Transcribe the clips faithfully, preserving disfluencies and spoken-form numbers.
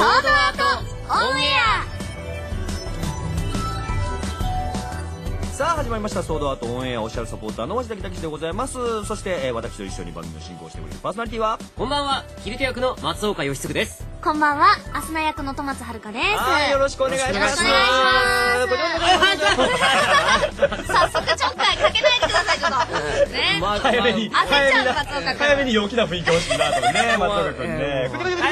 ソードアートオンエア。 さあ始まりましたソードアートオンエアオフィシャルサポーターの鷲崎武でございます。そして、えー、私と一緒に番組の進行をしておりますパーソナリティはこんばんは、キルト役の松岡義嗣です。 こんばんは、アスナ役の戸松遥です。 はい、よろしくお願いします。 よろしくお願いします。早速ちょっかいかけないでください、ちょっとね。 早めに焦っちゃう松岡君。 早めに陽気な雰囲気欲しいなと思うね、松岡君ね。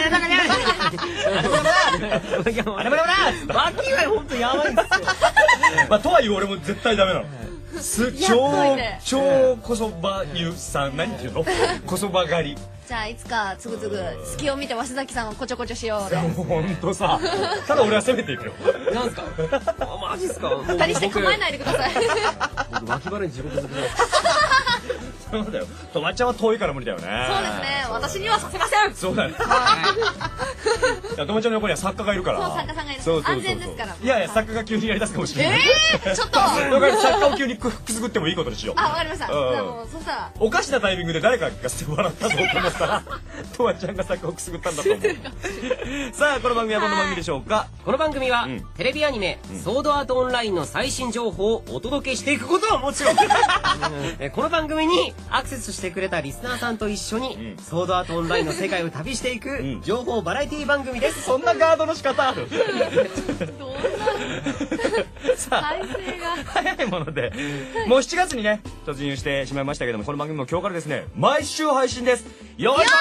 あれもな、バキは本当やばいんですよ。 まあとはいえ俺も絶対ダメなの。す超超こそばゆさん、何ていうの、こそば狩り。 じゃあいつかつぐつぐ隙を見て鷲崎さんをこちょこちょしようで。 ほんとさ、ただ俺は攻めていくよ。 なんすか、マジっすか。 二人して構えないでください。 僕脇腹に地獄づくです。 そうだよ、とまっちゃんは遠いから無理だよね。 そうですね、私にはさせません。 そうだね。とまちゃんの横には作家がいるから。 そう、作家さんがいる。安全ですから。 いやいや、作家が急にやりだすかもしれない。 ええ、ちょっとだから作家を急にくすぐってもいいことにしよう。 あ、わかりました。じゃあもうそしたらおかしなタイミングで誰かが笑ったぞと思ったらとまちゃんが作家をくすぐったんだと思う。さあこの番組はどんな番組でしょうか。 この番組は、テレビアニメ「ソードアートオンライン」の最新情報をお届けしていくことはもちろんこの番組にアクセスしてくれたリスナーさんと一緒に、ソードアートオンラインの世界を旅していく情報バラエティ番組です。 そんなガードの仕方ある。 どんなさあ体勢が早いものでもうしちがつにね突入してしまいましたけども、この番組も今日からですね毎週配信です。よいしょ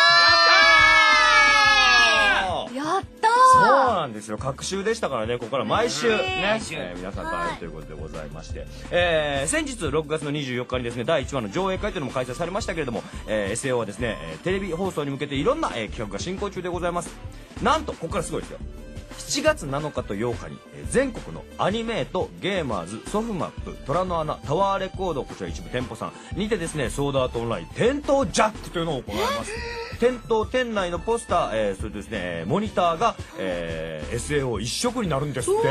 ー。 やったそうー。 なんですよ、隔週でしたからね、ここから毎週ね、えー皆さんと会えるということでございまして、えー先日ろくがつのにじゅうよっかにですねだいいちわの上映会というのも開催されましたけれども、えー エスエーオー はですねえーテレビ放送に向けていろんなえー企画が進行中でございます。なんとここからすごいですよ、しちがつなのかとようかにえー全国のアニメート、ゲーマーズ、ソフマップ、虎の穴、タワーレコード、こちら一部店舗さんにてですねソードアートオンライン店頭ジャックというのを行います。店頭店内のポスター、えーそれとですねモニターが、えー エスエーオー 一色になるんですって。すごく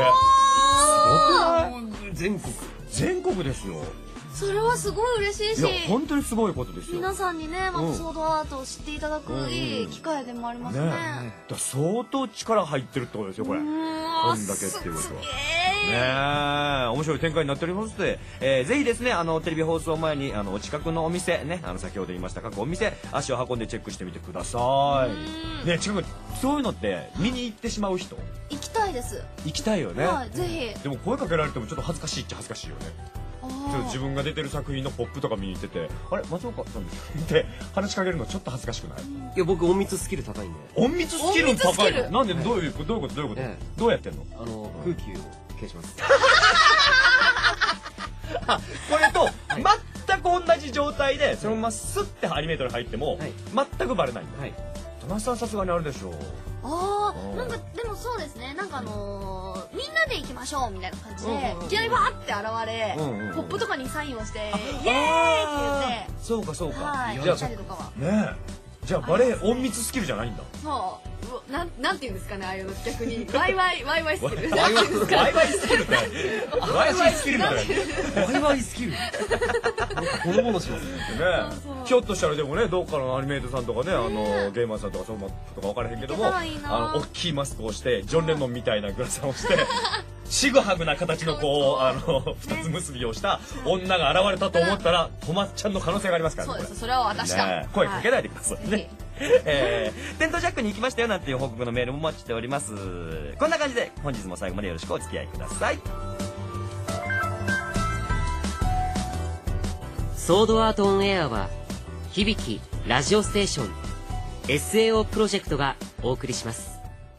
ない？ 全国全国ですよ。 それはすごい嬉しいし、 いや本当にすごいことですよ。 皆さんにね、まうんたソードアートを知っていただくいい機会でもありますね。 ね、だから相当力入ってるってことですよこれ。こんだけっていうことは。ねえ、面白い展開になっておりますので、えー、ぜひですねあのテレビ放送前にあのお近くのお店ね、あの先ほど言いました各お店足を運んでチェックしてみてください。ね、近くにそういうのって見に行ってしまう人行きたいです。 行きたいよね。 はい、ぜひ。 でも声かけられてもちょっと恥ずかしいっちゃ恥ずかしいよね。ちょっと自分が出てる作品のポップとか見に行ってて、あれ松岡さんですって話しかけるのちょっと恥ずかしくない？ いや、僕隠密スキル高いんで。 隠密スキル高いの？ 隠密スキルなんでどういうどういうことどういうこと？ ええどうやってんの？ あの空気を消します。 これと全く同じ状態でそのままスッてアニメートに入ってもはい全くバレないんだ。 はい。 田中さんさすがにあるでしょう。 あうんあ、なんかでもそうですね、なんかあのーみんなで行きましょうみたいな感じで、 うんうんいきなりバーって現れ、 うんうんポップとかにサインをして、イエーイって言あーって、 そうかそうか。 はい、 じゃあやったりとかは。 ねえ、じゃあバレエ隠密スキルじゃないんだ。 そううわ、なんなんていうんですかね、ああいうの逆にワイワイワイワイスキル。 ワイワイワイワイスキルってワイワイスキルってワイワイスキル。ほのぼのしますね。 ねそうそうひょっとしたらでもねどっかのアニメートさんとかねあのゲーマーさんとかそういうのとか分からへんけどもいけたらいいなあの大きいマスクをしてジョン・レノンみたいなグラサンをしてシグハグな形のこうあの二つ結びをした女が現れたと思ったらとまっちゃんの可能性がありますからね。これそうです、それは私だ。 ね声かけないでくださいはいね。えーテントジャックに行きましたよなんていう報告のメールもお待ちしております。こんな感じで本日も最後までよろしくお付き合いください。 ソードアートオンエアは響きラジオステーション エスエーオー プロジェクトがお送りします。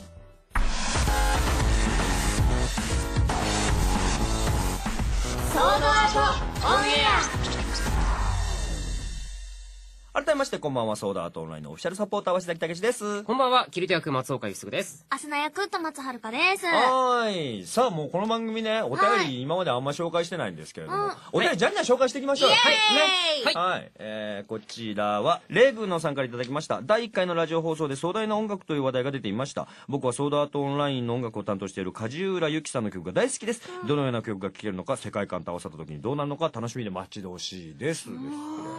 ソードアートオンエア。 改めましてこんばんは、ソードアートオンラインのオフィシャルサポーター鷲崎武です。 こんばんは、キルト役松岡義嗣です。 アスナ役戸松遥です。 はーい。さあもうこの番組ねお便はいり今まであんま紹介してないんですけれども、 うんお便りじゃんじゃん紹介していきましょうよ。 イエーイねはい、えー、こちらはレグノさんからいただきました。だいいっかいのラジオ放送で壮大な音楽という話題が出ていました。僕はソードアートオンラインの音楽を担当している梶浦由紀さんの曲が大好きです。どのような曲が聴けるのか、世界観と合わさった時にどうなるのか楽しみで待ち遠しいです。ですってね。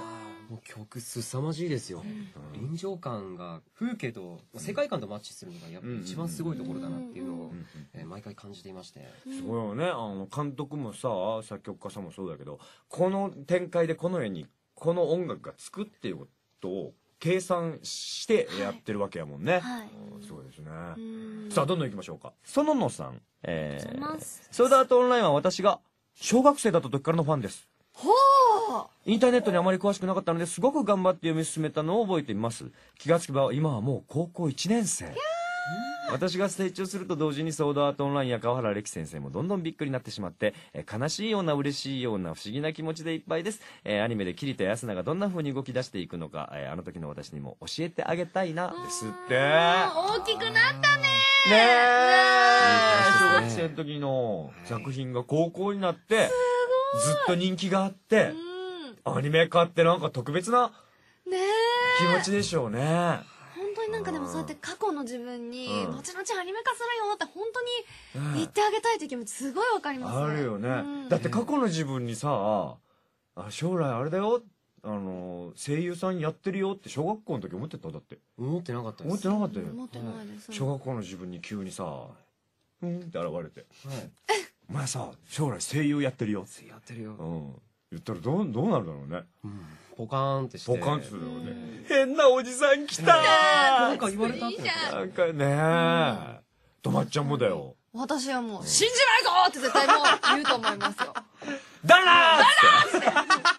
もう曲凄まじいですよ、臨場感が風景と世界観とマッチするのがやっぱ一番すごいところだなっていうのを、えー毎回感じていまして、 すごいよね。あの監督もさ、作曲家さんもそうだけど、この展開でこの絵にこの音楽がつくっていうことを計算してやってるわけやもんね。 はいうんすごいですね。 うんさあどんどん行きましょうか。園野さん、えありがとうございますソードアートオンラインは私が小学生だった時からのファンです。 ほうインターネットにあまり詳しくなかったのですごく頑張って読み進めたのを覚えています。気がつけば今はもう高校いちねん生。私が成長すると同時にソードアートオンラインや川原歴先生もどんどんびっくりになってしまって、えー悲しいような嬉しいような不思議な気持ちでいっぱいです。えーアニメでキリとヤスナがどんな風に動き出していくのか、えーあの時の私にも教えてあげたいなですって大きくなったねねえいい小学話ですね生の時の作品が高校になってずっと人気があってうんアニメ化ってなんか特別なねえ気持ちでしょうね。 本当になんかでもそうやって過去の自分にうん後々アニメ化するよって本当に言ってあげたいという気持ちすごいわかりますねあるよね、 うんだって過去の自分にさあ将来あれだよあの声優さんやってるよって小学校の時思ってただって思ってなかったで思っすてなかったよ、 思ってないです小学校の自分に急にさうんって現れてはい 「お前さ将来声優やってるよ」 やってるよ、 うん言ったらどうどうなるだろうね。 うんポカーンってしてポカンってするだろうね。変なおじさん来たなんか言われたっていいじゃんなんかねえとまっちゃんもだよ。 私はもう信じないぞって絶対もう言うと思いますよだなーって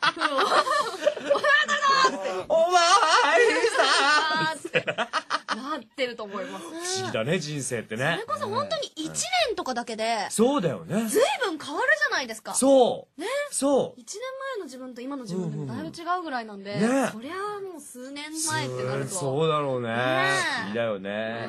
お前あーってなってると思います不思議だね人生ってねそれ。こそ本当にいちねんとかだけでそうだよね。 随分変わるじゃないですかそうねそういちねんまえの自分と今の自分でもだいぶ違うぐらいなんで、 うんうんねそりゃあもう数年前ってなるとそうだろうねね不思議だよね。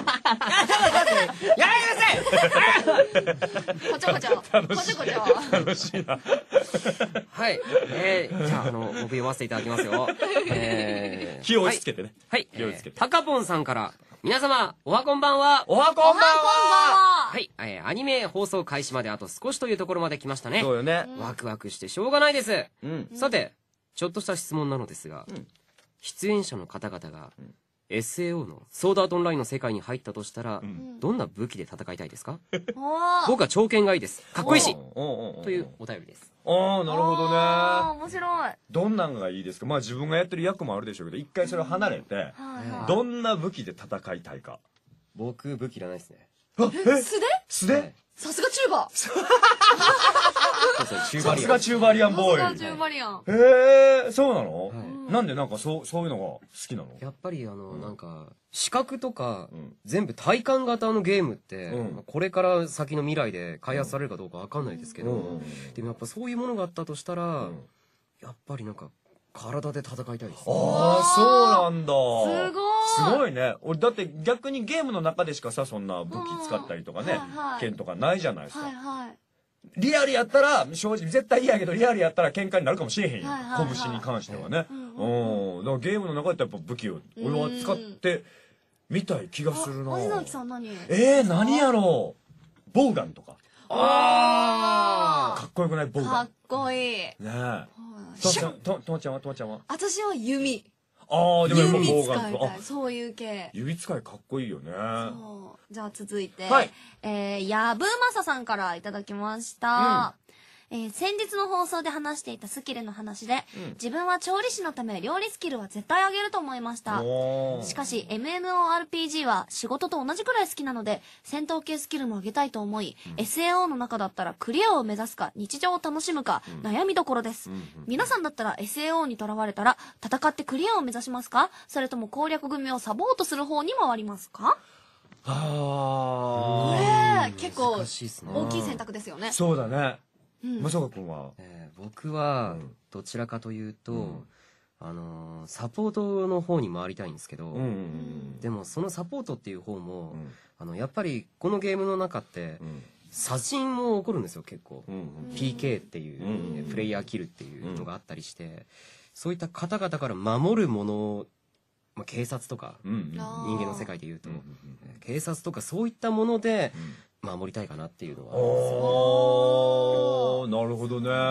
やめなさいこちょこちょこちょこちょ楽しいな。 はい、えー、じゃあ、あの、僕読ませていただきますよ。えー、 気を押し付けてね。 はい、 気をつけてえー、タカポンさんから、皆様、おはこんばんは。 おはこんばんは。 はい、えー、アニメ放送開始まであと少しというところまで来ましたね。 そうよね。 ワクワクしてしょうがないです。 うん。 さて、ちょっとした質問なのですが、 ん出演者の方々が、エスエーオー のソードアートオンラインの世界に入ったとしたら、 んどんな武器で戦いたいですか？ おー僕は長剣がいいです。かっこいいしおうおうおうというお便りです。 ああなるほどね。 あー面白いどんなんがいいですか。まあ自分がやってる役もあるでしょうけど一回それを離れてはいはいどんな武器で戦いたいか。 僕、武器いらないですね。 あえ素手素手、 はいさすがチューバーそうそう、チューバリアンさすがチューバリアンボーイ。 さすがチューバリアンへえそうなの、 はいなんでなんかそうそういうのが好きなの。 やっぱりあの、なんか、視覚とか、 うん全部体感型のゲームって、 うんまあこれから先の未来で開発されるかどうかわかんないですけど、 うんでもやっぱそういうものがあったとしたら、 んやっぱりなんか、体で戦いたいです。 ああそうなんだ。 すごいすごいね。俺だって逆にゲームの中でしかさそんな武器使ったりとかね、 うんはいはい剣とかないじゃないですか。 はいはいリアルやったら正直絶対嫌やけどリアルやったら喧嘩になるかもしれへんよ、 はいはいはい拳に関してはね。 うんうん、だからゲームの中でやっぱ武器を俺は使ってみたい気がするな。 あ味崎さん何えー、何やろう。ボウガンとかあかっこよくないボウかっガンこいいねえ。ともちゃんとともちゃんはともちゃんは私は弓ああでもやっぱ弓使ボウガンとかあいたいそういう系指使いかっこいいよね。 そうじゃあ続いて、 はいえー、やぶまささんからいただきました、えー先日の放送で話していたスキルの話で、 うん自分は調理師のため料理スキルは絶対上げると思いました。 おーしかし エムエムオーアールピージー は仕事と同じくらい好きなので戦闘系スキルも上げたいと思い、エスエーオー の中だったらクリアを目指すか日常を楽しむか悩みどころです、 うんうん皆さんだったら エスエーオー にとらわれたら戦ってクリアを目指しますか、それとも攻略組をサポートする方に回りますか。こあれ結構難しいっすね。 大きい選択ですよねあ。そうだね。 うんまさかくんはえー僕はうんどちらかというと、 うんあのーサポートの方に回りたいんですけど、 うんうんうんでもそのサポートっていう方も、 うんあのやっぱりこのゲームの中ってうん殺人も起こるんですよ結構、 うんうんピーケー っていう、 うんプレイヤーキルっていうのがあったりして、そういった方々から守るもの、まあ、警察とかうんうんあー人間の世界でいうと、 うんうん警察とかそういったものでうん守りたいかなっていうのは、 おーなるほどね。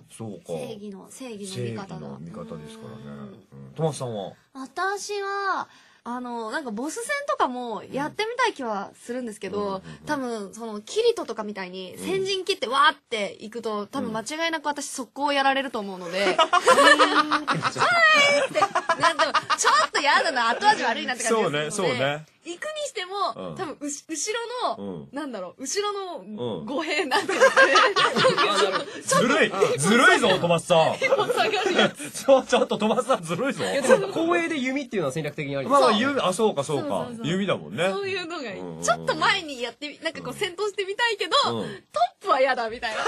そうか。 正義の、正義の味方だ。 正義の味方ですからね。トマスさんは？ 私は、あの、なんかボス戦とかもやってみたい気はするんですけど、多分、その、キリトとかみたいに先陣切ってわーっていくと、多分間違いなく私速攻やられると思うので、はいって、なんでも、ちょっとやだな、後味悪いなって感じがするので、 そうね、そうね。 行くにしても、 うん多分うし、後ろの、 うんなんだろう、後ろうんの語弊なんていうんですかね。 ずるいずるいぞ、トマスさん。 一歩下がるやつ。 ちょ、ちょっとトマスさんずるいぞ。 いやでも光栄で弓っていうのは戦略的にあります。 まあまあ、弓、あ、そうか、そうかそうそう。そう弓だもんね。 そういうのがいいうんうんうんちょっと前にやってみ、なんかこう戦闘してみたいけど、 うんトップは嫌だみたいな。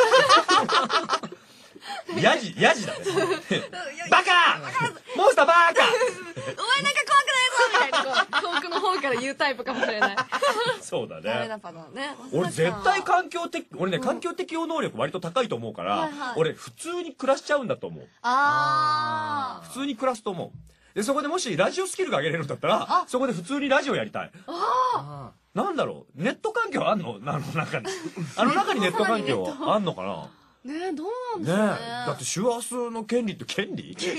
ヤジ、ヤジだね。バカモンスターバカお前なんか怖くないぞみたいな、こう、遠くの方から言うタイプかもしれない。 そうだねダメだ。パターンね。 俺絶対か。 環境的、俺ね、環境適応能力割と高いと思うからはいはい、 俺普通に暮らしちゃうんだと思う。 あ普通に暮らすと思う。で、そこでもしラジオスキルが上げれるんだったら、そこで普通にラジオやりたい。 あなんだろう、ネット環境あんのあの中に。あの中にネット環境あんのかなー。ねえ、どうなんねえ。 ですかね。 だって周波数の権利って権利権利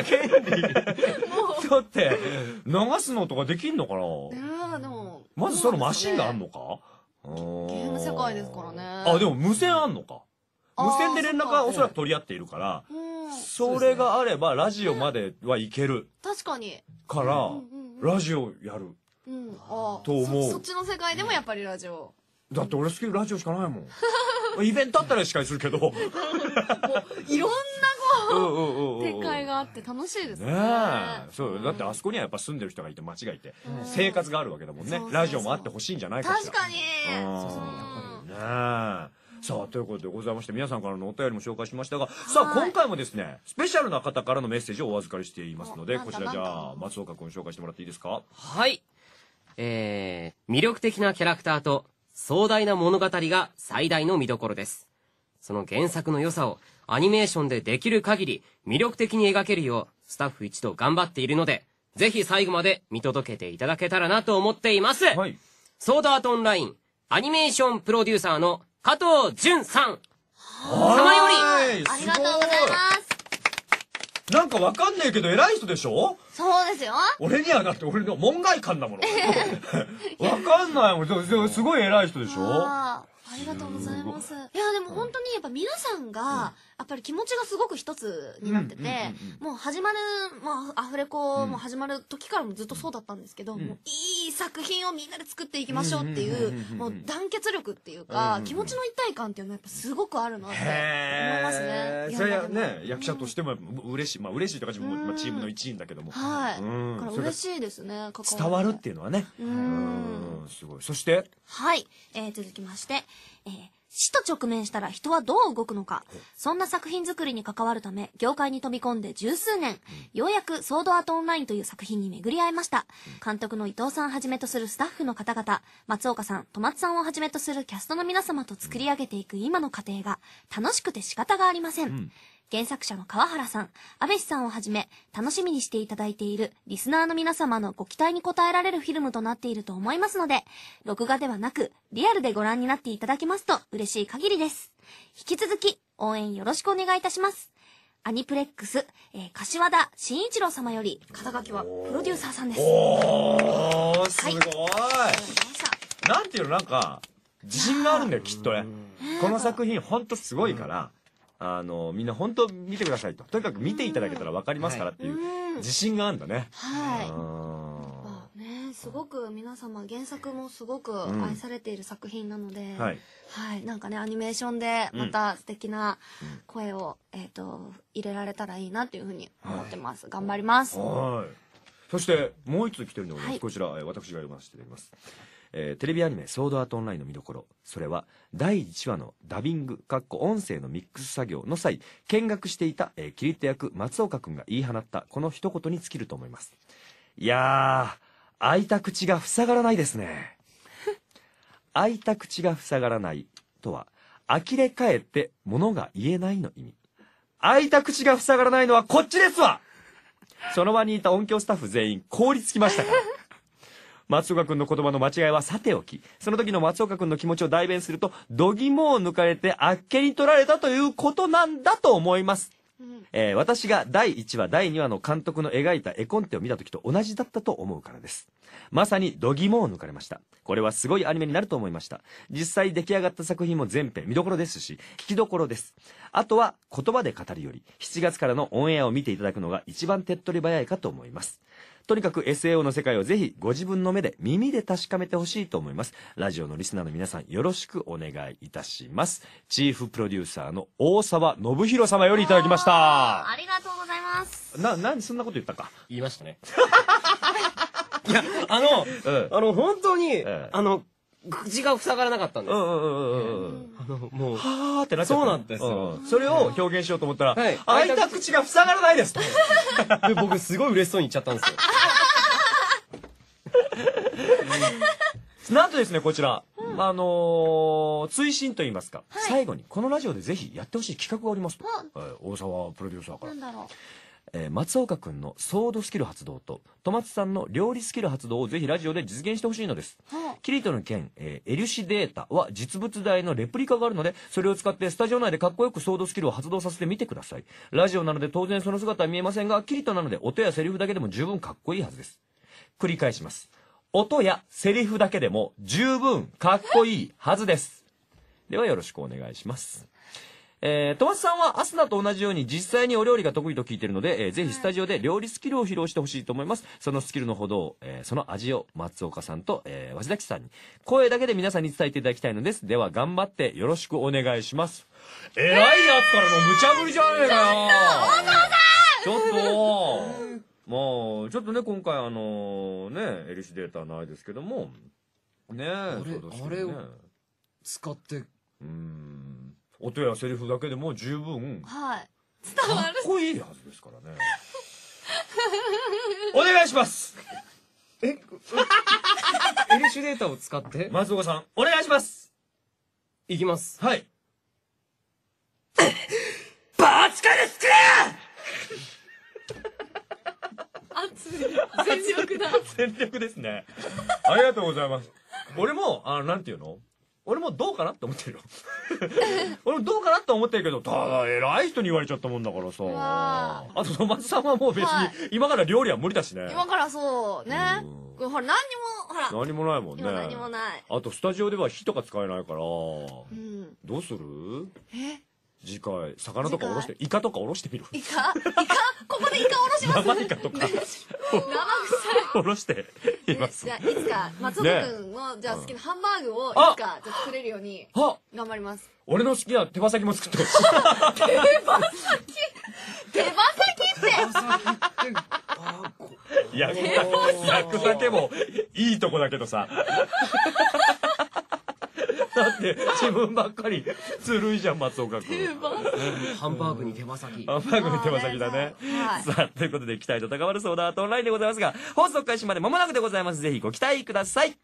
だって、流すのとかできんのかなねえ、でも。 まずそのマシンがあんののかゲゲーム世界ですからね。 あ、でも無線あんのか。 あー無線で連絡がおそらく取り合っているから、 うん。 それがあればラジオまではいける確かに。 からうんうんうん、 ラジオやる。 うん。あと思うそそっちの世界でもやっぱりラジオ。 だって俺スキルラジオしかないもん。イベントあったら司会するけど。 いろんうんうんうんうんな展開があって楽しいですね。 ねえ。そう。だってあそこにはやっぱ住んでる人がいて間違いて、生活があるわけだもんねそうそう。そうラジオもあってほしいんじゃないかしら。 確かに。 うんそうそうねえ。さあ、ということでございまして、皆さんからのお便りも紹介しましたが、さあ、今回もですね、スペシャルな方からのメッセージをお預かりしていますので、 おこちらじゃあ、 なんだ松岡君紹介してもらっていいですか？ はい。えー、魅力的なキャラクターと壮大な物語が最大の見どころです。その原作の良さをアニメーションでできる限り魅力的に描けるようスタッフ一同頑張っているので、ぜひ最後まで見届けていただけたらなと思っています。 はい。 ソードアートオンラインアニメーションプロデューサーの加藤淳さん。 様よりありがとうございます。 なんかわかんねえけど偉い人でしょ？ そうですよ。 俺にはだって俺の門外漢だもの。わかんないもん。でもでもすごい偉い人でしょ？ あーありがとうございます。いや、でも本当にやっぱ皆さんが、やっぱり気持ちがすごく一つになってて、もう始まる、もうアフレコも始まる時からもずっとそうだったんですけど、もういい作品をみんなで作っていきましょうっていう、もう団結力っていうか、気持ちの一体感っていうのはやっぱすごくあるなって思いますね。 それは現場でもね、役者としても嬉しい。まあ嬉しいとか自分もまあチームの一員だけども。 はい。 うんだから嬉しいですね、関伝わるっっていうのはね。 ううんん、すごい。そして、 はい、えー、続きまして、えー、死と直面したら人はどう動くのか。そんな作品作りに関わるため、業界に飛び込んで十数年、ようやくソードアートオンラインという作品に巡り合いました。監督の伊藤さんはじめとするスタッフの方々、松岡さん、戸松さんをはじめとするキャストの皆様と作り上げていく今の過程が楽しくて仕方がありません。 ん原作者の川原さん、安倍さんをはじめ、楽しみにしていただいているリスナーの皆様のご期待に応えられるフィルムとなっていると思いますので、録画ではなく、リアルでご覧になっていただけますと嬉しい限りです。引き続き、応援よろしくお願いいたします。アニプレックス、えー、柏田慎一郎様より、肩書きはプロデューサーさんです。 おー、すごい。 ありがとうございましたなんていうの、なんか、自信があるんだよ、きっとね。この作品、ほんとすごいから、あの、みんな本当見てくださいと。とにかく見ていただけたら分かりますからっていううん自信があるんだね。 はい。 うんまあね、すごく皆様原作もすごく愛されている作品なので、 はい。 はい、なんかねアニメーションでまた素敵な声を、えっ、と入れられたらいいなっていうふうに思ってます。頑張ります。 はい。そして、もう一つ来てるんでございます。 はいこちら、えー私が読ませていただきます。えーテレビアニメ、ソードアートオンラインの見どころ。それは、だいいちわのダビング、かっこ音声のミックス作業の際、見学していた、えーキリット役、松岡くんが言い放った、この一言に尽きると思います。いやー、開いた口が塞がらないですね。開いた口が塞がらないとは、呆れ返って物が言えないの意味。開いた口が塞がらないのはこっちですわ。その場にいた音響スタッフ全員凍りつきましたから。 松岡君の言葉の間違いはさておき、その時の松岡君の気持ちを代弁すると、度肝を抜かれてあっけに取られたということなんだと思います。えー、私がだいいちわだいにわの監督の描いた絵コンテを見た時と同じだったと思うからです。まさに度肝を抜かれました。これはすごいアニメになると思いました。実際出来上がった作品も全編見どころですし、聞きどころです。あとは言葉で語るよりしちがつからのオンエアを見ていただくのが一番手っ取り早いかと思います。とにかく エスエーオー の世界をぜひご自分の目で耳で確かめてほしいと思います。ラジオのリスナーの皆さんよろしくお願いいたします。チーフプロデューサーの大沢信弘様よりいただきました。 ありがとうございます。 な、なんでそんなこと言ったか。 言いましたね。いや、あの、 うんあの、本当に、 えあの、口が塞がらなかったんです。 うんうんうんうんうん。 あの、もう、 はーってなっちゃった。 そうなんですようんそれを表現しようと思ったら、 はい開いた口が塞がらないですと。 で僕すごい嬉しそうに言っちゃったんですよ。 なんとですね、こちら、あのー、追伸と言いますか、最後にこのラジオでぜひやってほしい企画がありますと、はい大沢プロデューサーから。 なんだろう。 えー松岡君のソードスキル発動と戸松さんの料理スキル発動をぜひラジオで実現してほしいのです。 はキリトの剣、えーエリュシデータは実物大のレプリカがあるので、それを使ってスタジオ内でかっこよくソードスキルを発動させてみてください。ラジオなので当然その姿は見えませんが、キリトなので音やセリフだけでも十分かっこいいはずです。繰り返します。音やセリフだけでも十分かっこいいはずです。ではよろしくお願いします。えー、戸松さんはアスナと同じように実際にお料理が得意と聞いているので、えー、ぜひスタジオで料理スキルを披露してほしいと思います。そのスキルのほどを、えー、その味を松岡さんと、えー、鷲崎さんに声だけで皆さんに伝えていただきたいのです。では頑張ってよろしくお願いします。えらいやつからの無茶ぶりじゃねえかよ。ちょっともうちょっとね今回あのねエリシデータないですけどもねあれそうですねあれを使ってうーん音やセリフだけでも十分はい。 かっこいいはずですからね。お願いします。 えエリシュデータを使って松岡さんお願いします。 いきます。 はい。バチカで作れ。 熱い。全力だ。 全力ですね。ありがとうございます。俺もあのなんていうの俺もどうかなって思ってるよ。俺もどうかなって思ってるけど、ただ偉い人に言われちゃったもんだからさ。あと戸松さんはもう別に、 はい今から料理は無理だしね。 今からそうね。これほら何にもほら。 何もないもんね。 今何もない。 あとスタジオでは火とか使えないから、 うん。 どうする？ え？ 次回魚とかおろしてイカとかおろしてみる？ イカ？イカ？ここでイカおろします？ 生イカとか生臭い。 おろしています。 じゃあいつか松岡君のじゃあ好きなハンバーグをいつあかじゃあ作れるようにあ、 頑張ります。 俺の好きな手羽先も作ってほしい。 手羽先手羽先って焼くだ焼くだけもいいとこだけどさ。だって自分ばっかりずるいじゃん松岡君。 ハンバーグに手羽先。 ハンバーグに手羽先だね。 はいさあということで期待と高まるソードアートオンラインでございますが、放送開始まで間もなくでございます。ぜひご期待ください。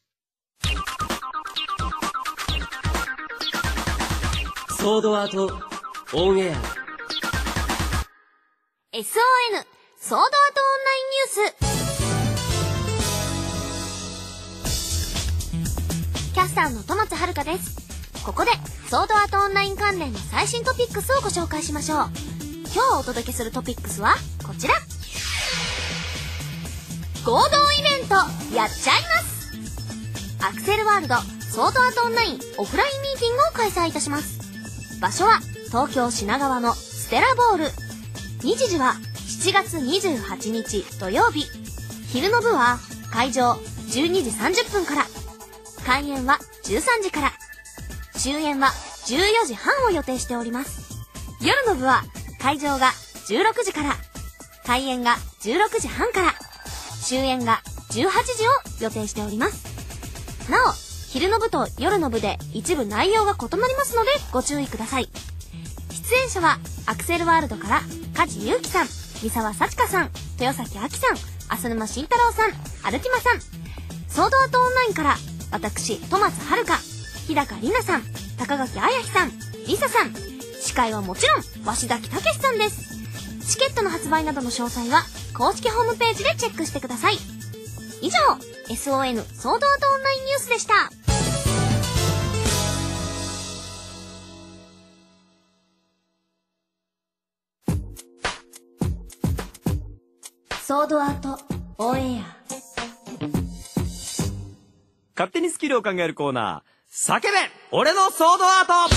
ソードアートオンエア。 エスオーエヌ ソードアートオンラインニュース。キャスターの戸松遥です。ここでソードアートオンライン関連の最新トピックスをご紹介しましょう。今日お届けするトピックスはこちら。合同イベントやっちゃいます。アクセルワールドソードアートオンラインオフラインミーティングを開催いたします。場所は東京品川のステラボール。日時はしちがつにじゅうはちにち土曜日。昼の部は会場じゅうにじさんじゅっぷんから、開演はじゅうさんじから、終演はじゅうよじはんを予定しております。夜の部は会場がじゅうろくじから、開演がじゅうろくじはんから、終演がじゅうはちじを予定しております。なお昼の部と夜の部で一部内容が異なりますのでご注意ください。出演者はアクセルワールドから梶裕貴さん、三沢幸香さん、豊崎亜希さん、浅沼慎太郎さん、アルティマさん。ソードアートオンラインから私戸松遥、日高里奈さん、高垣彩希さん、リサさん。司会はもちろん鷲崎武さんです。チケットの発売などの詳細は公式ホームページでチェックしてください。 以上、エスオーエヌ ソードアートオンラインニュースでした。ソードアートオンエア。 勝手にスキルを考えるコーナー、叫べ俺のソードアート。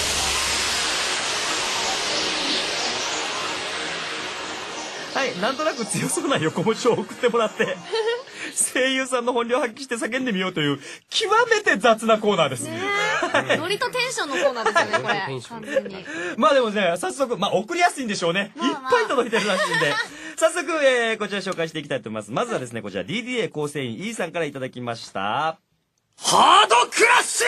はい、なんとなく強そうな横文字を送ってもらって声優さんの本領発揮して叫んでみようという極めて雑なコーナーです。 ねえ、ノリとテンションのコーナーですよね、これ。完全に。 まあでもね、早速、まあ送りやすいんでしょうね。 まあまあいっぱい届いてるらしいんで。早速、えー、こちら紹介していきたいと思います。まずはですね、こちら ディーディーエー 構成員 E さんからいただきました。ハードクラッシュ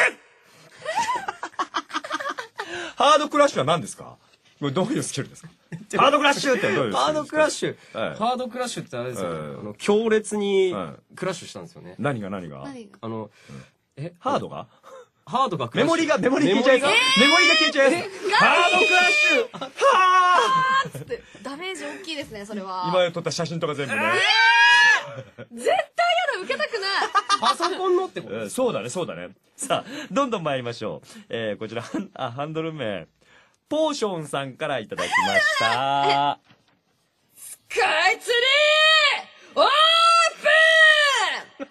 ハードクラッシュは何ですか？これどういうスキルですか？ハードクラッシュってどういうスキルですか？ ハードクラッシュ、 はいハードクラッシュってあれですよね、 はいあの強烈にはクラッシュしたんですよね。 何が何が何があの、えハードがハードがクラッシュメモリが、メモリ消えちゃうやつメモリが消えちゃうやつハードクラッシュはつってダメージ大きいですね、それは。 今撮った写真とか全部ね。 絶対やだ、受けたくない。 パソコンのってことうんそうだね、そうだね。さあ、どんどん参りましょう。えー、こちら、ハンあハンドル名、ポーションさんからいただきました。 スカイツリーオープン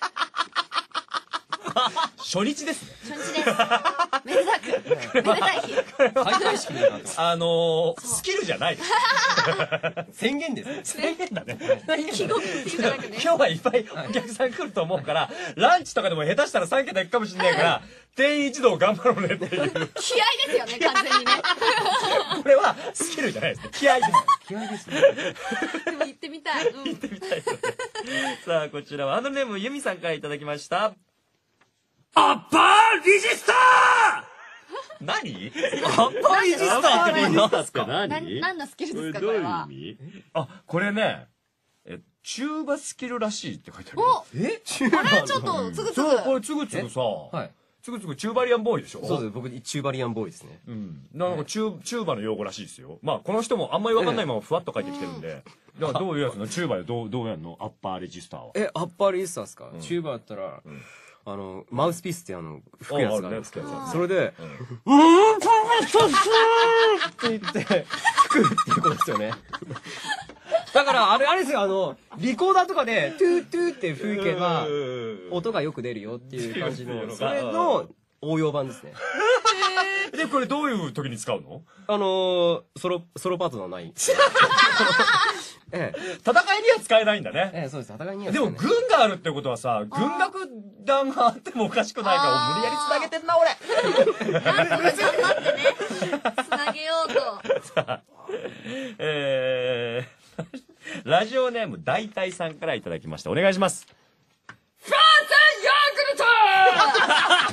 初日ですね。 初日です。めでたく。めでたい日。 開会式みたいになってます。 あのー、スキルじゃないです。 宣言ですね。 宣言だね。 気ごくじゃなくね。 今日はいっぱいお客さん来ると思うから、ランチとかでも下手したらさん桁いくかもしれないから、店員一同頑張ろうねっていう。 気合ですよね、完全にね。 これはスキルじゃないですね。気合です。 気合ですね。 でも行ってみたい。うん行ってみたいですね。さあ、こちらはハンドルネームユミさんからいただきました。アッパーリジスター何アッパーリジスターって何ですか？ な何のスキルですか、これは。 あ、これね、え、チューバスキルらしいって書いてある。 おえあれちょっと、つぐつぐ。 そう、これつぐつぐさ、 はい。 つぐつぐチューバリアンボーイでしょ？ そうです。僕、チューバリアンボーイですね。 うん。なんかチュー、チューバの用語らしいですよ。まあ、この人もあんまりわかんないままふわっと書いてきてるんで。だからどういうやつのチューバでどう、どうやんのアッパーレジスターは。 え、アッパーリジスターですか？チューバだったら、あの、マウスピースってあの、吹くやつがあるんですけど、それで、うーん、パーソスって言って、吹くっていうことですよね。だから、あれ、あれですよ、あの、リコーダーとかで、トゥートゥーって吹けば、音がよく出るよっていう感じの、それの応用版ですね。 で、これどういう時に使うの？ あのー、ソロ、ソロパートナーない。ええ、 戦いには使えないんだね。 ええ、そうです。戦いにはでも軍があるってことはさ、軍楽団があってもおかしくないから無理やり繋げてんな、俺。 なんとか頑張ってね、つなげようと。 さあ、えー、ラジオネーム大体さんからいただきました。お願いします。フローズンヨーグル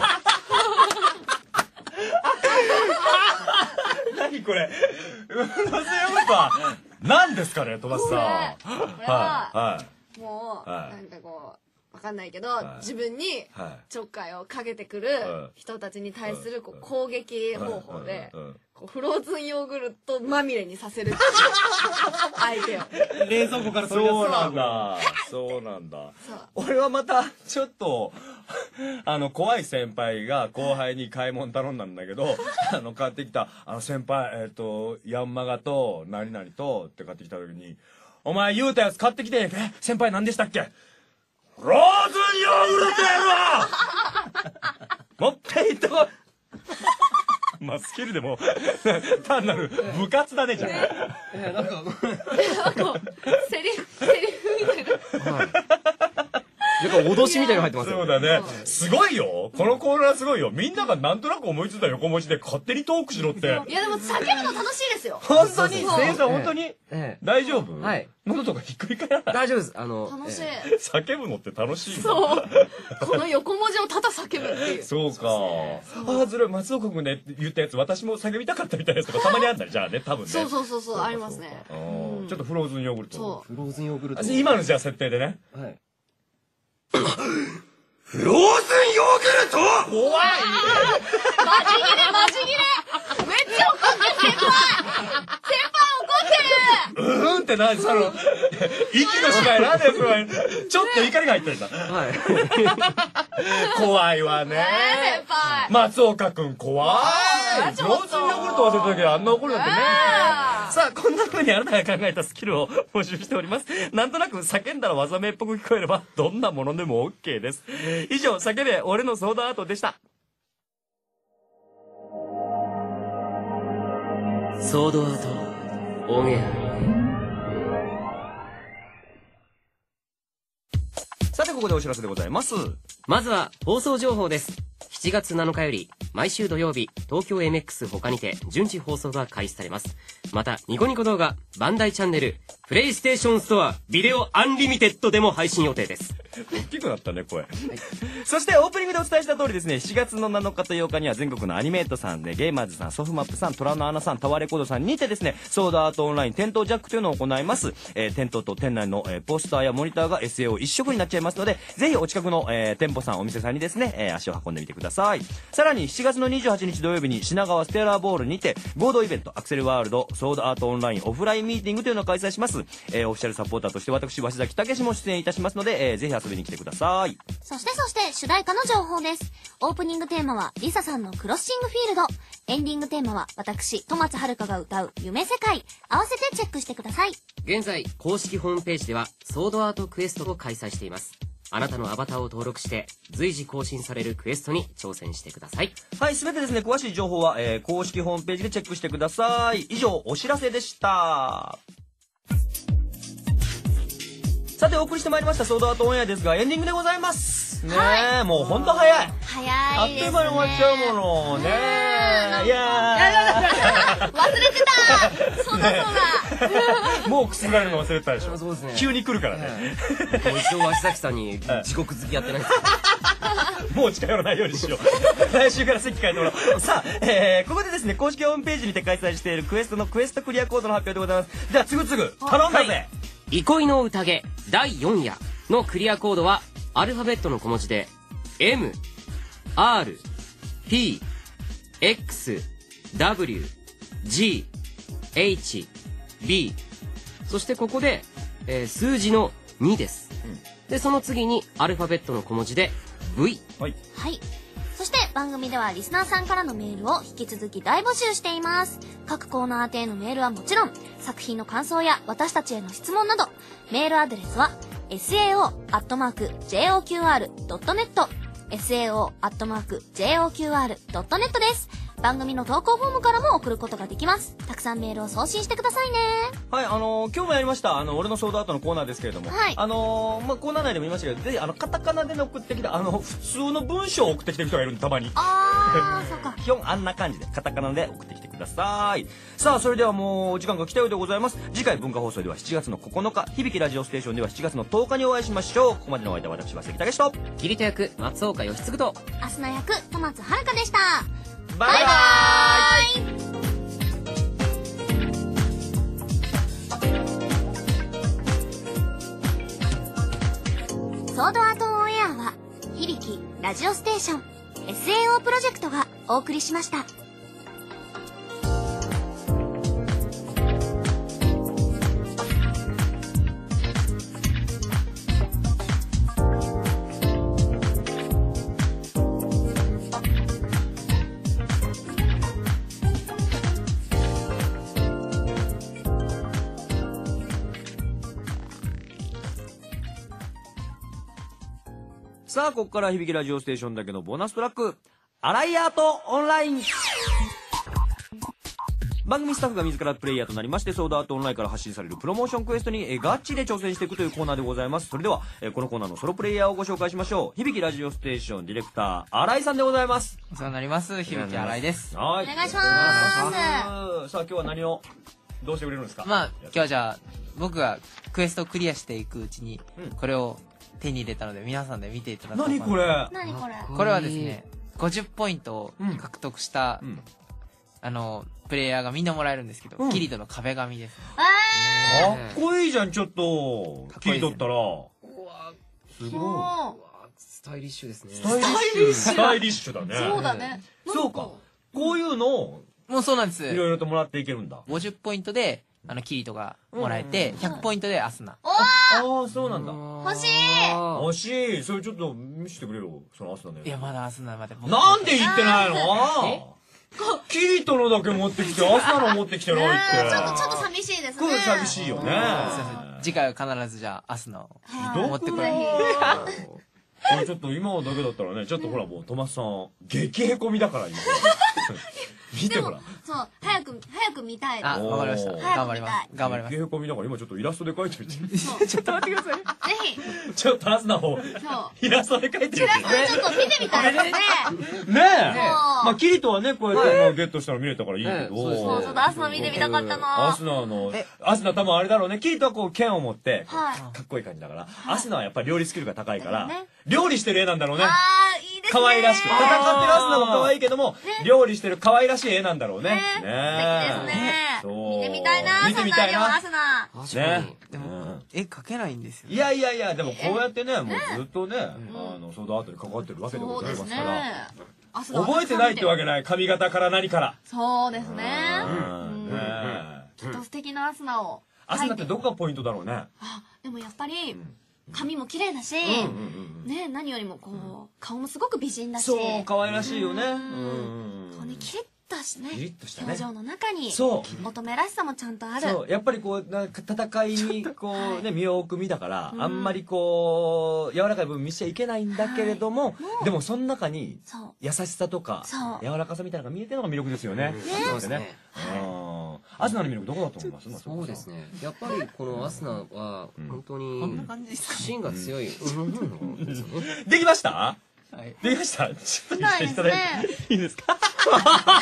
ト何これフローズンヨーグルトは何ですかね、飛ばすさん。 これは、 はい。 もう、 はいなんかこう、わかんないけど、 はい自分にはいちょっかいをかけてくるはい人たちに対するこう攻撃方法でうんうんうん、 こうフローズンヨーグルトまみれにさせるっていう相手を。 冷蔵庫から取り出すそうなんだ。そうなんだそう。 俺はまた、ちょっと、あの、怖い先輩が後輩に買い物頼んだんだけど、あの、買ってきた、あの、先輩、えっと、ヤンマガと、何々と、って買ってきた時に、お前言うたやつ買ってきて、え、先輩何でしたっけ？フローズンヨーグルトやろ持っていってこいまあ、スキルでも、単なる部活だね、じゃん。 ええ、なんか、 セリフ、セリフみたいな。 なんか脅しみたいなの入ってますよ。 そうだね。すごいよ。このコーナーすごいよ。みんながなんとなく思いついた横文字で勝手にトークしろって。 いやでも叫ぶの楽しいですよ。 本当にそう声優さん本当にええ、 大丈夫？ はい。 喉とかひっくり返らない？ 大丈夫です。あの、 楽しい。 え叫ぶのって楽しいの？ そう。この横文字をただ叫ぶっていう。 そうか。ああ、それ松岡君ねって言ったやつ私も叫びたかったみたいなやつとかたまにあんだりじゃあね、多分ね。 そうそうそうそう、ありますね。 あーちょっとフローズンヨーグルト。 そフローズンヨーグルト。 今のじゃあ設定でね。 はい。 フローズンヨーグルト怖いマジギレマジギレめっちゃ怒ってる先輩先輩怒ってるうーんって何その、 息の芝居なんだよ、それ。ちょっと怒りが入ってるんだ。 はい。 怖いわね。 先輩。 松岡くん怖い。上手に怒ると忘れたけど、あんな怒るなんてね。さあ、こんな風にあなたが考えたスキルを募集しております。なんとなく叫んだら技名っぽく聞こえれば、どんなものでも OK です。以上、叫べ、俺のソードアートでした。 ソードアート、オンエア。 さて、ここでお知らせでございます。 まずは、放送情報です。しちがつなのかより、毎週土曜日、東京 エムエックス 他にて順次放送が開始されます。また、ニコニコ動画、バンダイチャンネル、プレイステーションストア、ビデオアンリミテッドでも配信予定です。 大きくなったね、声。はい、そして、オープニングでお伝えした通りですね、しがつのなのかとようかには全国のアニメートさんで、ゲーマーズさん、ソフマップさん、トラノアナさん、タワーレコードさんにてですね、ソードアートオンライン店頭ジャックというのを行います。えー、店頭と店内の、えー、ポスターやモニターが エスエーオー 一色になっちゃいますので、ぜひお近くの、えー、店舗さん、お店さんにですね、えー、足を運んでみてください。さらにしちがつのにじゅうはちにち土曜日に品川ステラーボールにて合同イベントアクセルワールドソードアートオンラインオフラインミーティングというのを開催します。えー、オフィシャルサポーターとして私鷲崎武も出演いたしますので、えー、ぜひ遊びに来てください。 そしてそして主題歌の情報です。オープニングテーマはリサさんのクロッシングフィールド。エンディングテーマは私戸松遥が歌う夢世界。合わせてチェックしてください。 現在公式ホームページではソードアートクエストを開催しています。あなたのアバターを登録して随時更新されるクエストに挑戦してください。 はい、すべてですね、詳しい情報は、えー、公式ホームページでチェックしてください。以上、お知らせでした。さて、お送りしてまいりましたソードアートオンエアですが、エンディングでございます。ねえ、はい、もうほんと早い。 早いですね。 あっという間に終わっちゃうもの。ねえ。いやー。忘れてた。そうだそうだ。 もうくすぐられるの忘れてたでしょ。 そうですね。 急に来るからね。 もう一応鷲崎さんに地獄好きやってないです。 もう近寄らないようにしよう。来週から席変えてもらおう。さあ、えー、ここでですね、公式ホームページにて開催しているクエストのクエストクリアコードの発表でございます。じゃあ、つぐつぐ、頼んだぜ。 憩いの宴だいよん夜のクリアコードは、アルファベットの小文字で エム、アール、ピー、エックス、ダブリュー、ジー、エイチ、ビー そしてここで、えー、数字のにです、うん、でその次にアルファベットの小文字で ブイ。 はい、 はい、そして番組ではリスナーさんからのメールを引き続き大募集しています。各コーナー宛てへのメールはもちろん、作品の感想や私たちへの質問など、メールアドレスはエスエーオー アットマーク ジェイオーキューアール ドットネット エスエーオー アットマーク ジェイオーキューアール ドットネット です。番組の投稿フォームからも送ることができます。たくさんメールを送信してくださいね。 はい、あのー、今日もやりましたあの俺のソードアートのコーナーですけれども、はい、あのー、まあ、コーナー内でも言いましたけど、ぜひあのカタカナで送ってきたあの普通の文章を送ってきてる人がいるんで、たまに。 あーそうか。 基本あんな感じでカタカナで送ってきてください。さあ、それではもうお時間が来たようでございます。次回文化放送ではしちがつのここのか、響きラジオステーションではしちがつのとおかにお会いしましょう。ここまでのお相手は私は関武とキリト役松岡義嗣とアスナ役戸松遥でした。 バイバーイ。 ソードアートオンエアは響きラジオステーション エスエーオー プロジェクトがお送りしました。 さあ、ここから響きラジオステーションだけのボーナストラック、アライアートオンライン。番組スタッフが自らプレイヤーとなりまして、ソードアートオンラインから発信されるプロモーションクエストにえガチで挑戦していくというコーナーでございます。それではえこのコーナーのソロプレイヤーをご紹介しましょう。響きラジオステーションディレクター新井さんでございます。 お世話になります。響き新井です。 はい、 お願いします。 さあ、今日は何をどうしてくれるんですか？ まあ今日はじゃあ僕がクエストをクリアしていくうちにこれを手に入れたので、皆さんで見ていただこうかな。 何これ？ 何これ？ これはですね、ごじゅっポイントを獲得した、うん、あのプレイヤーがみんなもらえるんですけど、うん、キリトの壁紙です、ね。 かっこいいじゃん、ちょっと。キリトったら。うわ、すごい。 スタイリッシュですね。 スタイリッシュ。スタイリッシュだね。 そうだね。 そうか。こういうのを、 もうそうなんです。 いろいろともらっていけるんだ。 ごじゅっポイントであのキリトがもらえて、ひゃくポイントでアスナ。 おーああ、そうなんだ。 欲しい欲しい。それちょっと見せてくれよ。そのアスナのやつ。 いや、まだアスナまで。 なんで言ってないのキリトのだけ持ってきて、アスナの持ってきてないって。 ちょっと、ちょっと寂しいですね。 これ寂しいよね。 すいません。次回は必ずじゃあ、アスナを持ってくれ。 これちょっと今だけだったらね、ちょっとほらもうトマスさん、激へこみだから今。見てほら。 そう、早く、早く見たいです。 あ、わかりました。頑張ります。頑張ります。 激へこみだから今ちょっとイラストで描いてみて。 ちょっと待ってください。 ぜひ。 ちょっとアスナをイラストで描いてみて。 イラストでちょっと見てみたいですね。 ねえ。まあキリトはね、こうやってゲットしたら見れたからいいけど。 そうそう、アスナ見てみたかったな。 アスナの、アスナ多分あれだろうね。キリトはこう剣を持って、 はいかっこいい感じだから。アスナはやっぱり料理スキルが高いから、料理してる絵なんだろうね。 あー、いいですね。 可愛らしく。戦ってるアスナも可愛いけども、料理してる可愛らしい絵なんだろうね。ね素敵ですね。 そう見てみたいな、 見てみたいなアスナ。 ね。 でも、絵描けないんですよ。 いやいやいや、でもこうやってね、もうずっとね、あの、ソードアートに関わってるわけでございますから。覚えてないってわけない。髪型から何から。 そうですね。 ねきっと素敵なアスナを。 アスナってどこがポイントだろうね。 あ、でもやっぱり、髪も綺麗だし、ね、何よりもこう、顔もすごく美人だし。 そう、可愛らしいよね。 こうね、キリッとしてね、 キリッとしたね表情の中に、 そ乙女らしさもちゃんとある。 そう、やっぱりこう、なんか戦いにこうね、身を置く身だから、あんまりこう、柔らかい部分見せちゃいけないんだけれども、でもその中に、優しさとか、柔らかさみたいなのが見えてるのが魅力ですよね。そうですね。アスナの魅力どこだと思います？ そうですね。やっぱりこのアスナは本当にこんな感じですかね。 芯が強い。 できました？ はい。 できました？ちょっと見せていただいていいですか？え、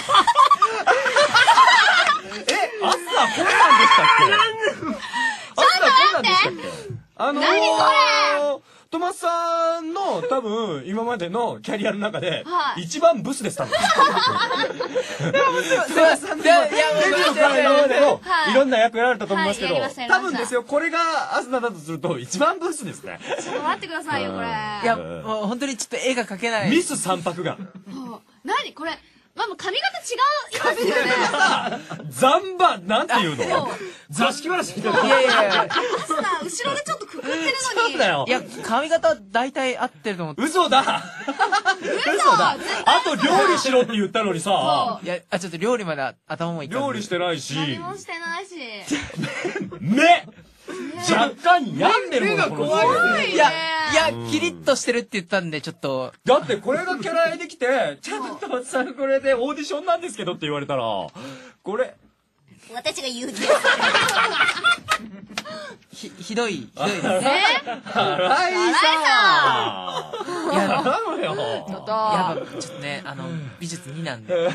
アスナこんなんでしたっけ？アスナこんなんでしたっけ？あのー、 何これ？ トマスさんの多分今までのキャリアの中ではい一番ブスでしたもん。 いや、いや、 デビューから今までのいろんな役やられたと思いますけど、 はいやりましたやりました多分ですよ、これがアスナだとすると一番ブスですね。 ちょっと待ってくださいよ、これ。 いや、もう本当にちょっと絵が描けない。 ミス三白眼。 そう何これ、まあ、もう髪型違う、いますよね。 ザンバ、なんていうの？座敷わらしみたいな。 いやいやいや。 アスナ、後ろでちょっとくくってるのに。 そうだよ。 いや、髪型大体合ってると思って。 嘘だ嘘だあと料理しろって言ったのにさ、 いや、あ、ちょっと料理まで頭もいったんで。 料理してないし、 何もしてないし。 目若干病んでるもん、この人。 いや、いや、キリッとしてるって言ったんで、ちょっと。 だってこれがキャラできて、ちょっとさんこれでオーディションなんですけどって言われたら、これ、 私が言うて。 ひ、ひどい、ひどいです。 え荒井さんいや、 頼むよ。 ちょっと。 やっぱ、ちょっとね、あの、美術になんで。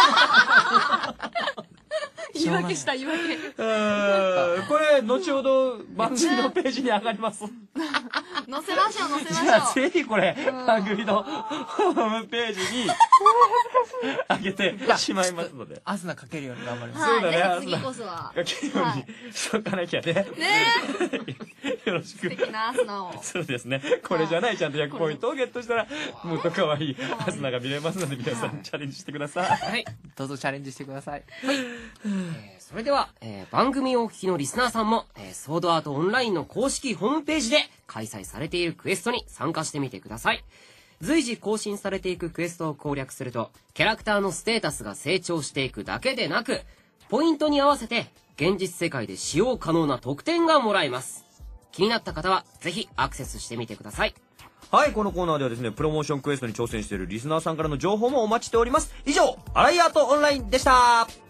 言い訳した、言い訳。 これ、後ほど番組のページに上がります。 載せましょう、載せじゃあ、 ましょう。 ぜひこれ、番組のホームページに上げてしまいますので。 アスナ描けるように頑張ります。 そうだねはい、ぜひ次こそは。 書けるようにしとかなきゃね。 ねよろしく。 素敵なアスナを。 そうですね。これじゃないちゃんとひゃくポイントをゲットしたら、もっと可愛いアスナが見れますので、皆さんチャレンジしてください。 はい。 どうぞチャレンジしてください。 えーそれでは、えー番組をお聞きのリスナーさんも、えーソードアートオンラインの公式ホームページで開催されているクエストに参加してみてください。随時更新されていくクエストを攻略すると、キャラクターのステータスが成長していくだけでなく、ポイントに合わせて現実世界で使用可能な特典がもらえます。気になった方はぜひアクセスしてみてください。 はい、このコーナーではですね、プロモーションクエストに挑戦しているリスナーさんからの情報もお待ちしております。以上、アライアートオンラインでした。